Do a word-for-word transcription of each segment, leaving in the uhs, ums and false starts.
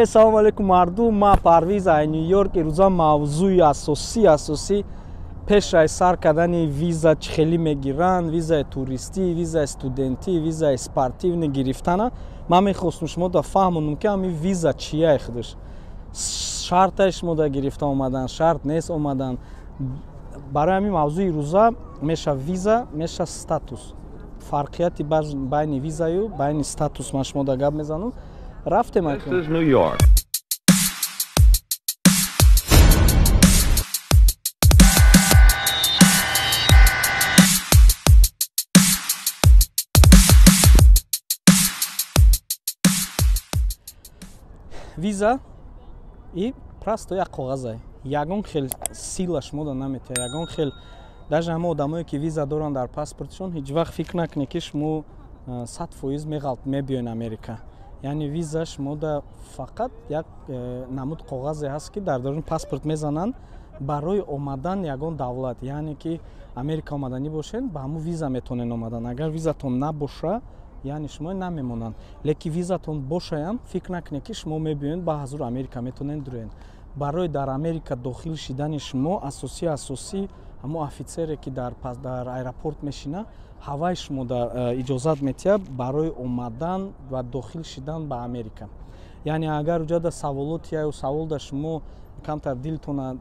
салом алейкум мардум, ма Парвиз ай Нью-Йорк. Ирӯза мавзӯи асосӣ асосӣ пеш аз сар кардани виза чӣ хеле мегиранд, визаи туристӣ, визаи студентӣ, визаи спортивӣ гирифтана. Ман мехостум шумо да фаҳмонум ки ҳами виза чия худаш. Шарташ шумо да гирифта омадан, шарт нест омадан. Барои ҳамин мавзӯи ирӯза меша виза, меша статус. Фарқияти байни визаю байни статус ман шумо да гап мезанам. Рафтем акун. This is New York. Виза и просто як коғазай. Ягон хел сила шумо да наметавонед. Ягон хел даже ҳама одамое ки виза доранд дар паспортшон ҳеҷ вақт фикр накунед ки шумо сад фоиз меғалт мебиёед Америка. Яъне виза шумо да фақат як намуд коғазе ҳаст ки дар даруни паспорт мезананд барои омадан ягон давлат. Яъне ки Америка омаданӣ бошед, ба ҳамун виза метавонед омадан. Агар визатон набоша, яъне шумо намемонанд. Лекин визатон бошаям, фикр накунед ки шумо мебиёед ба ҳазур Америка метавонед дуроед. Барои дар Америка дохил шидани шумо асоси асоси ҳамун офисере ки дар дар аэропорт мешина, ҳаваи шумо да иҷозат метиҳад барои омадан ва дохил шидан ба Америка. Яъне агар уҷа да саволоти ё савол да шумо камтар дилтона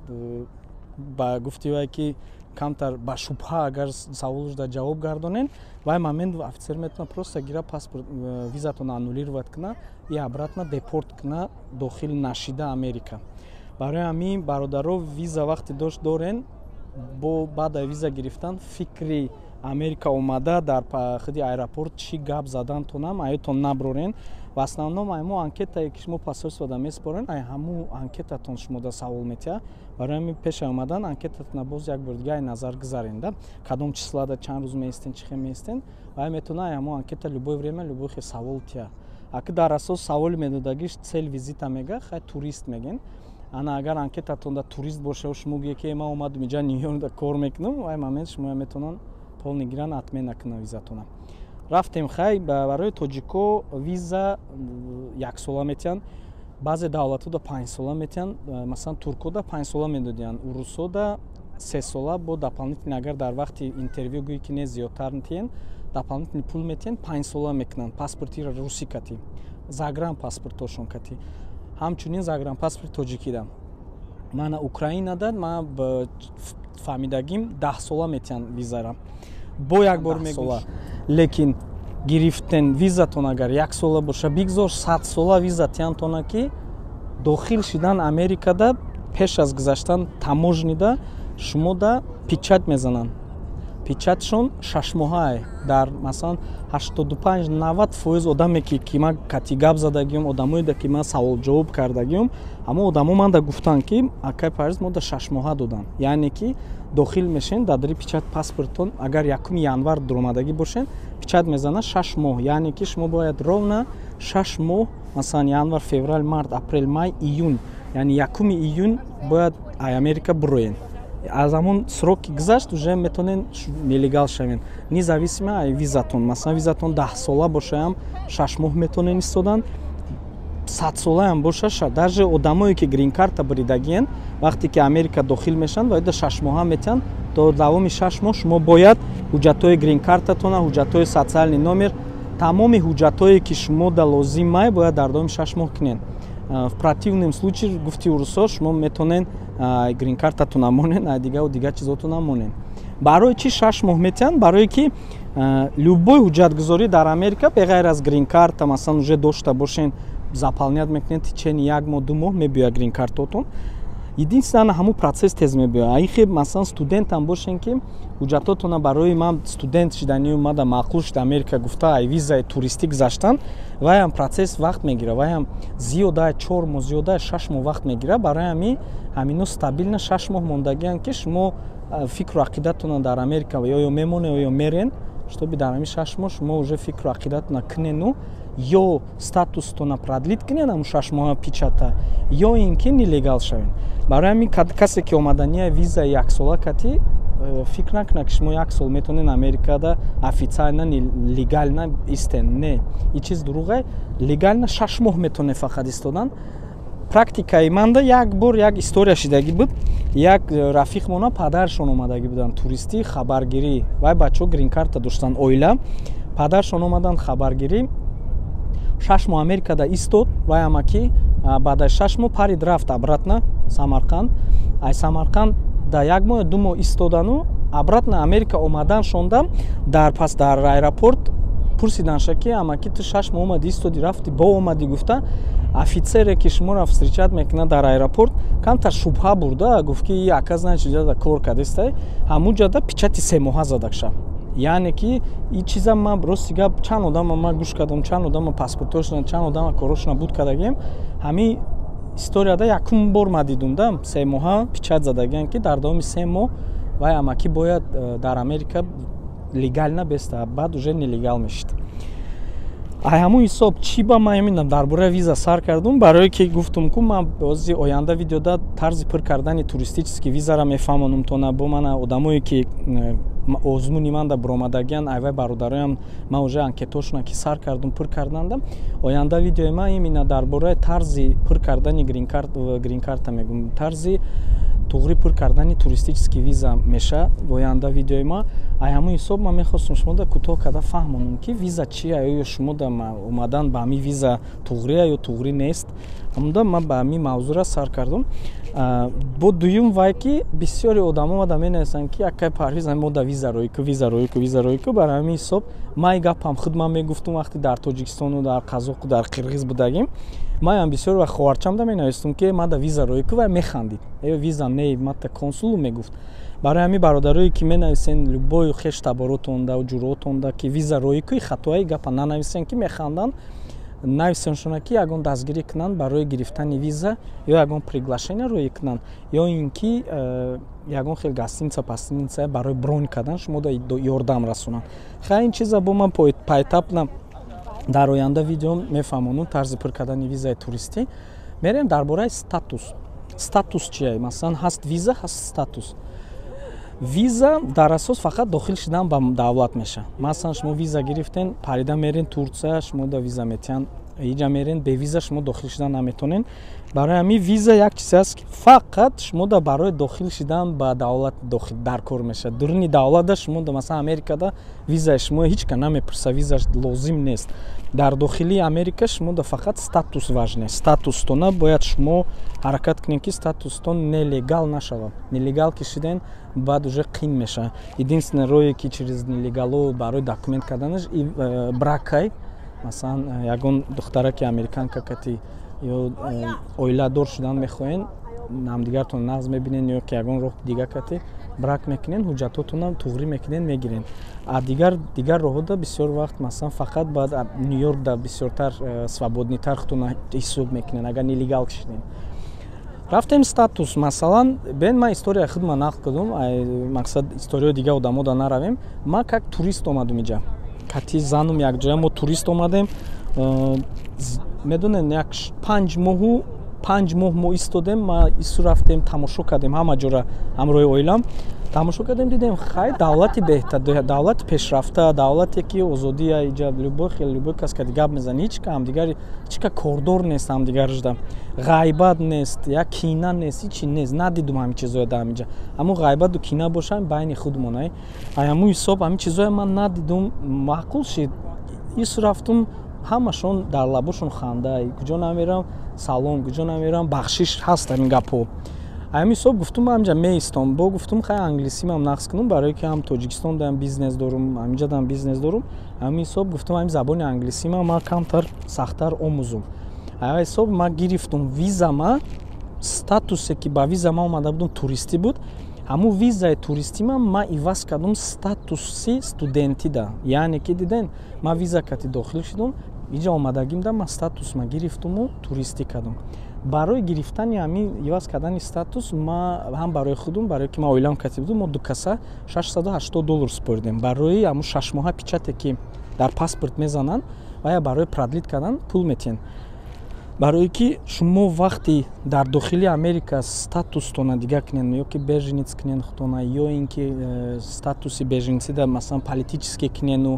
ба гуфти вай ки камтар ба шубҳа агар саволаш да ҷавоб гардонед, вай момент офисер метавона просто гира паспорт визатон аннулировать куна и обратно депорт куна дохил нашида Америка. Барои ҳамин бародаро виза вақти дошт дорен, бо баъда виза гирифтан фикри Америка омада дар худи аэропорт чӣ гап задантонам аётон наброрен. Ва основном ҳамун анкетае ки шумо посольство да меспорен, ай ҳамун анкетатон шумо да савол метиҳад. Барои ҳамин пеш омадан анкетатона боз як бор дига назар гузаренда, кадом числада чанд рӯз меистен, чӣ хел меистен, ва метавона ай ҳамун анкета любое время любое хел савол тия. Аки дар асос саволи медодагиш цел визита мега, хай турист меген. Ана агар анкетатон да турист боша, шумо гӯед ки ман омадам инҷа Нью-Йорк да кор мекунам, ай момент шумо метавонанд полни гиран атмена кунам визатона. Рафтем хай барои тоҷико виза яксола метиҳанд, баъзе давлатҳо да панҷсола метиҳанд, масалан турко да панҷсола медодиянд, урусо да се сола бо дополнительный, агар дар вақти интервю гӯӣ ки не зиёдтар тиҳанд, дополнительный пул метиҳанд, панҷсола мекунанд паспорти руси кати, загран паспортошон кати. Ҳамчунин загран паспорти тоҷикӣ да. Мана Украинада ман фаҳмидагим даҳ сола метиҳанд визара. Бо як бор мегӯя. Лекин гирифтен визатон агар як сола боша, бигзор сад сола виза тиҳандтона ки дохил шидан Америкада пеш аз гузаштан таможнида шумо да печат мезананд. Печатшон шашмоҳае. Дар масалан ҳаштоду панҷ навад фоиз одаме ки ки ман кати гап задагиём, одамое да ки ман савол ҷавоб кардагиём, ҳамон одамо ман да гуфтанд ки акай Парвиз мо да шашмоҳа доданд. Яъне ки дохил мешен дар дари печат паспортон, агар якуми январ дуромадагӣ бошен, печат мезанад шаш моҳ. Яъне ки шумо бояд ровна шаш моҳ, масалан январ, феврал, март, апрел, май, июн, яъне якуми июн бояд ай Америка бироед. Аз ҳамон сроки гузашт уже метавонед нелегал шавед. Независимо ай визатон. Масалан визатон даҳ сола бошаам шаш моҳ метавонед истодан, сад солаам боша, даже одамое ки грин карта буридагиен, вақте ки Америка дохил мешанд, бояд шаш моҳа метиҳанд, то давоми шаш моҳ шумо бояд ҳуҷҷатҳои грин картатона, ҳуҷҷатҳои социални номер, тамоми ҳуҷҷатҳое ки шумо да лозим май бояд дар давоми шаш моҳ кунед. В противном случае гуфти урусо шумо метавонед грин картатон намонед, а дига дига чизотон намонед. Барои чӣ шаш моҳ метиҳанд? Барое ки любой ҳуҷҷатгузорӣ дар Америка беғайр аз грин карта, масалан уже дошта бошен, заполнят мекунед, чени як моҳ ду моҳ мебиёяд грин картотон. Единствено ҳамун процесс тез мебиёяд. Аи хел масалан студентам бошен ки ҳуҷҷатотона барои ман студент шидани омада маъқул шуд Америка гуфта ай визаи туристӣ гузаштан, вайам процесс вақт мегира, вайам зиёда чор моҳ, зиёда шаш моҳ вақт мегира. Барои ҳамин ҳамино стабилна шаш моҳ мондагианд ки шумо фикру ақидатона дар Америка ё мемонед ё мерен, чтобы дар ҳамин шаш моҳ шумо уже фикру ақидатона кунену ё статустона продлит кунед ҳамун шаш моҳа печата, ё ин ки нелегал шавед. Барои ҳамин касе ки омадания виза яксола кати фикр накунед ки шумо як сол метавонед Америкада официально легально истен. Не, ин чиз дурӯғ е. Легально шаш моҳ метавонед фақат истодан. практикаи манда як бор як история шидагӣ буд. Як рафиқ мона падаршон омадагӣ буданд туристӣ хабаргирӣ. Вай бачаҳо грин-карта доштанд оила. Падаршон омаданд хабаргирӣ. шаш моҳ Америкада истод. Вай амаки баъд аз шаш моҳ парид рафт обратно Самарқанд. Ай Самарқанд да як моҳ ду моҳ истодану обратно Америка омадан шондам дар пас дар аэропорт пурсиданша ки амаки ту шаш моҳ омади истоди рафти бо омадӣ гуфта офитсере ки шуморо встречат мекунад дар аэропорт камтар шубҳа бурда гуфт ки и ака знает ҷода кор кардестай ҳамун ҷода печати се моҳа задакша. яъне ки и чиза ман рости гап чанд одама ман гӯш кардам чанд одама паспортошона чанд одама корошона буд кардагием ҳамин историяда якум бор ма дидумда се моҳа печат задагиам ки дар давоми се моҳ вай амаки бояд дар Америка легально беста баъд уже нелегал мешид. ай ҳамун ҳисоб чӣ ба ман мебинам дар бораи виза сар кардум барое ки гуфтум ку ман бози оянда видеода тарзи пур кардани туристически визара мефаҳмонам то на бо мана одамое ки озмуни манда биромадагиян айвай бародароям ман уже анкетошона ки сар кардум пур карданда оянда видеои ман именно дар бораи тарзи пур кардани грин-карта мегум тарзи туғри пур кардани туристически виза меша оянда видеои ман ай ҳамун ҳисоб ман мехостум шумода кӯтоҳ карда фаҳмонам ки виза чия ё шумода омадан ба ҳамин виза туғрия ё туғри нест ҳамуда ман ба ҳамин мавзӯра сар кардум. бо дуюм вай ки бисёри одамо омада менависанд ки якай парвиз мода виза роику виза роику виза роику бар ҳамин ҳисоб ман гапам худ ман мегуфтум вақти дар тоҷикистону дар қазоқу дар қирғиз будагим маям бисёр ва хоҳарчамда менавистум ки мада виза роику вай механдид э виза не мата консулу мегуфт. барои ҳамин бародарое ки менависен любой хеш таборотонда ҷуроотонда ки виза роику хатои гапа нанависен ки механданд нависеншона ки ягон дастгирӣ кунанд барои гирифтани виза ё ягон приглашение рӯй кунанд ё ин ки ягон хел гостиница пастиница барои бронь кардан шумо да ёрдам расонанд. хай ин чиза бо ман пайтапна дар оянда видео мефаҳмонам тарзи пур кардани визаи туристӣ. мерем дар бораи статус. Статус чия? Масалан ҳаст виза, ҳаст статус. виза дар асос фақат дохил шидан ба давлат меша. Масалан шумо виза гирифтен парида мерен Турция шумо да виза метиҳанд иҷа мерен бе виза шумо дохил шидан наметонен. барои ҳамин виза як чизе аст ки фақат шумо да барои дохил шидан ба давлат дохил дар кор меша. дуруни давлата шумо да масалан Америкада визаи шумо ҳеҷ кан намепурса визаш лозим нест. дар дохили Америка шумо да фақат статус важне. Статустона бояд шумо ҳаракат кунед ки статустон нелегал нашавад. Нелегал ки шиден баъд уже қин меша. единственное рое ки через нелегало барои документ карданаш и бракай масалан ягон духтара ки американка кати ё оиладор шудан мехоҳен ҳамдигартон нағз мебинен ё ки ягон роҳ дига кати брак мекунен ҳуҷҷатотонам туғрӣ мекунен мегирен. а дигар дигар роҳода бисёр вақт масалан фақат баъд Нью-Йорк да бисёртар свободнитар худтона ҳисоб мекунен агар нелегал кишиден. рафтем статус масалан бен ман историяи худма нақл кардум мақсад историёи дига одамо да наравем. ман как турист омадум иҷа кати занум якҷоя мо турист омадем медонен як панҷ моҳу панҷ моҳ мо истодем ма ису рафтем тамошо кардем ҳама ҷора ҳамроҳи оилам тамошо кардем дидем хай давлати беҳтар давлати пешрафта давлате ки озодия иҷа любой хел любой кас ка гап мезани ҳеч ка ҳамдигари ҳеч ка кордор нест ҳамдигаржда ғайбат нест як кина нест ҳечи нест надидум ҳамин чизоя да ҳамиҷа аммо ғайбату кина бошад байни худмонай ай ҳамун ҳисоб ҳамин чизоя ман надидум маъқул шид ису рафтум ҳамашон дар лабошон ханда куҷо намерам салом куҷо намерам бахшиш ҳаст ҳамин гапҳо. ҳамин ҳисоб гуфтум ҳамҷа меистом бо гуфтум хай англисимам нақс кунум барое ки ҳам тоҷикистон дам бизнес дорум ҳаминҷа дам бизнес дорум ҳамин ҳисоб гуфтум ҳамин забони англисимам ман камтар сахттар омӯзум. ҳамин ҳисоб ман гирифтум визама статусе ки ба виза ман омада будум туристӣ буд ҳамун визаи туристима ман иваз кардум статуси студентида яъне ки диден ман виза кати дохил шидум иҷа омадагимда ман статусма гирифтуму туристӣ кардум. барои гирифтани ҳамин иваз кардани статус ма ҳам барои худум барое ки ман оилам кати будум мо ду каса шашсаду ҳаштод доллар супоридем барои ҳамун шашмоҳа печате ки дар паспорт мезананд ва я барои продлит кардан пул метиҳен. барое ки шумо вақти дар дохили Америка статустона дига кунен ё ки беженец кунен худтона ё ин ки статуси беженцида масалан политически кунену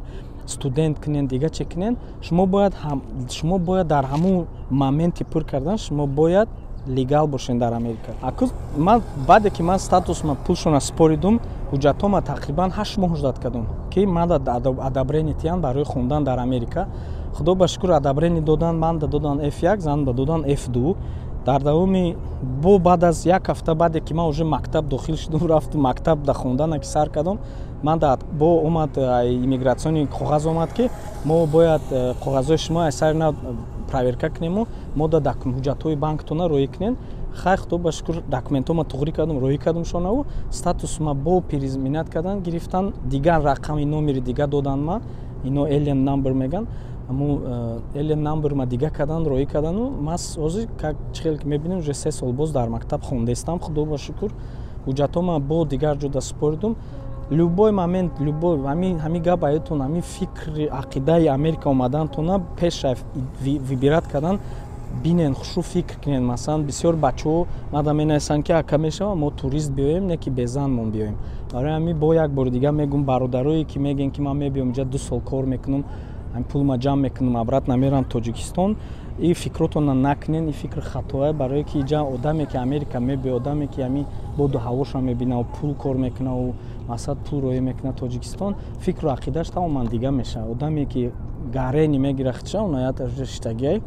студент кунен дига че кунен шумо бояд шумо бояд дар ҳамун моменти пур кардан шумо бояд легал бошен дар Америка. Акуз ман баъде ки ман статусма пулшона споридум ҳуҷҷатома тақрибан ҳашт моҳ ждат кардум ки манда адабрени тиян барои хондан дар Америка. Худо ба шукр адабрени додан манда додан эф як занда додан эф ду. дар давоми бо баъд аз як ҳафта баъде ки ман уже мактаб дохил шудум рафтум мактаб да хондана ки сар кардам ман да бо омад иммигратсиони коғаз омад ки мо бояд коғазҳои шумо сари нав проверка кунему мо да ҳуҷҷатҳои банктона роӣ кунем. Хайр худо ба шукр документома туғрӣ кардам роӣ кардам шонаву статусма бо пириз минат кардан гирифтан дигар рақами номери дига додан ма ино alien number меган аму alien number ма дига кардан роӣ кардану мас ҳозир как чихел ки мебинем уже се сол боз дар мактаб хондаистам худо ба шукр ҳуҷҷатома бо дигар ҷода споридум. любой момент любой ҳамин ҳамин гап аётон ҳамин фикри ақидаи Америка омадантона пеша вибират кардан бинен хушу фикр кунен. Масалан бисёр бачаҳо мада менависанд ки ака мешава мо турист биёем не ки безанмон биёем. Барои ҳамин бо як бори дига мегум бародарое ки мегӯян ки ман мебиём инҷа ду сол кор мекунам ҳамин пулма ҷамъ мекунам обратно мерам Тоҷикистон. И фикротона накунен и фикр хатоа барое ки инҷа одаме ки Америка мебиёд одаме ки ҳамин боду ҳавоша мебинаву пул кор мекунаву масад пул роӣ мекунад Тоҷикистон фикру ақидаш тамоман дига мешавад. Одаме ки гарени мегира хитша онаят штагиай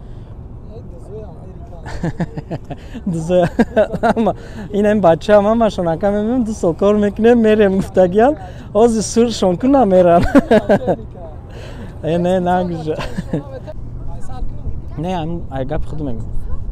инам бача ман машонака мебинам ду сол кор мекунем мерем гуфтагиям ҳозир сур шонку намеран не нагӯжа не ай гапи худ мегӯ.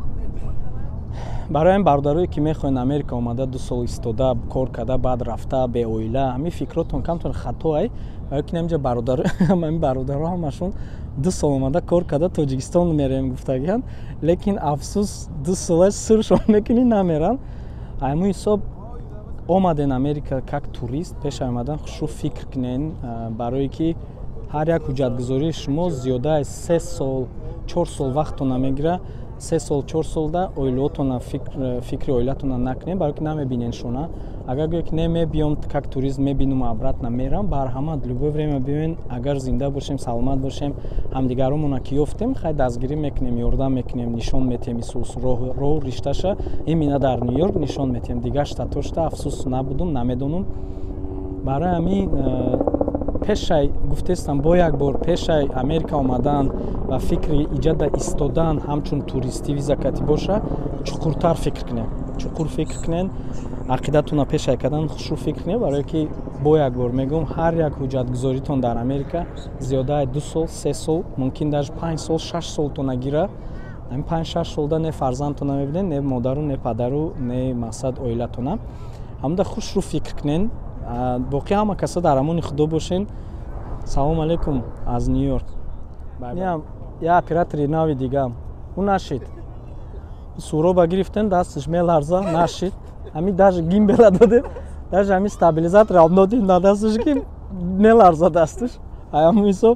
барои ҳамин бародарое ки мехоҳен Америка омада ду сол истода кор карда баъд рафта беоила ҳамин фикротон камтон хатоай барои ки наминҷа бародаро ҳамин бародаро ҳамашон ду сол омада кор карда Тоҷикистон мерем гуфтагиянд лекин афсус ду солаш суршон мекунӣ намеран. ҳамин ҳисоб омаден Америка как турист пеша омадан хушу фикр кунен барое ки ҳар як ҳуҷҷатгузории шумо зиёда аз се сол чор сол вақтона мегира се сол чор солда оилаотона фикри оилатона накунем барое ки намебинен шона агар гӯё ки не мебиём как турист мебинум обратно мерам барҳамад любое время биёен агар зинда бошем саломат бошем ҳамдигаромона ки ёфтем хай дастгирӣ мекунем ёрдам мекунем нишон метем исус роҳу ришташа имина дар Нью Йорк нишон метем дигар штатошта афсус набудум намедонум. барои ҳамин пешай гуфтестам бо як бор пешай Америка омадан ва фикри иҷада истодан ҳамчун туристӣ виза кати боша чуқуртар фикр кунем чуқур фикр кунен ақидатона пешай кардан хушу фикр кунем барое ки бо як бор мегӯям ҳар як ҳуҷҷатгузоритон дар Америка зиёдаи ду сол се сол мумкин даже панҷ сол шаш солтона гира ҳамин панҷ шаш солда не фарзандтона мебинед не модару не падару не мақсад оилатона ҳамда хушрӯ фикр кунен. боқӣ ҳама каса дар амони худо бошен. салому алейкум аз Нью Йорк. я оператори нави дигам ӯ нашид суроба гирифтем дасташ меларза нашид ҳамин даже гимбела додем даже ҳамин стабилизатор додем на дасташ ки меларза дасташ ҳамин ҳисоб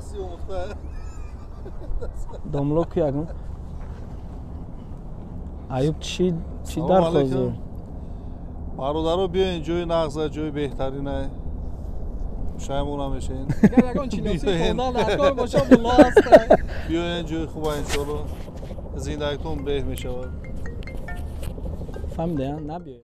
домлоку ягон аюб чӣ чӣ дархоз бародаро биёен ҷои нағза ҷои беҳтарина шаймона мешавен биёен ҷои хуба иншоалло зиндагитон беҳ мешавад фаҳмидем набиёед